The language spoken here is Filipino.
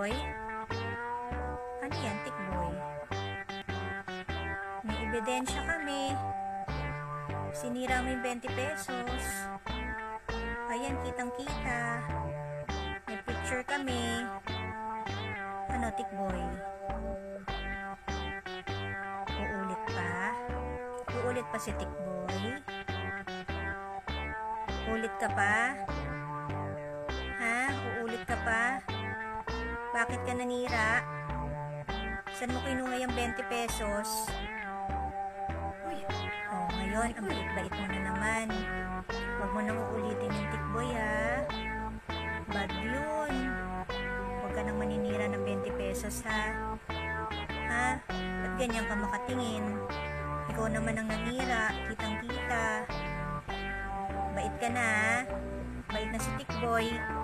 tikboy? Ano yan, tikboy? May ebidensya kami. Sinira mo yung 20 pesos. Ayan, kitang-kita. May picture kami. Ano, tikboy? Uulit pa? Uulit pa si tikboy? Ulit ka pa? Ha? Uulit ka pa? Bakit ka nanira? Saan mo kinuha yung 20 pesos? Uy, oh, ngayon, ang bait-bait mo na naman. Huwag mo nang uulitin yung tikboy, ha? Bad yun. Huwag ka nang maninira ng 20 pesos, ha? Ha? Ba't ganyan ka makatingin? Ikaw naman ang nanira, kitang-kita. Bait ka na, ha? Bait na si tikboy.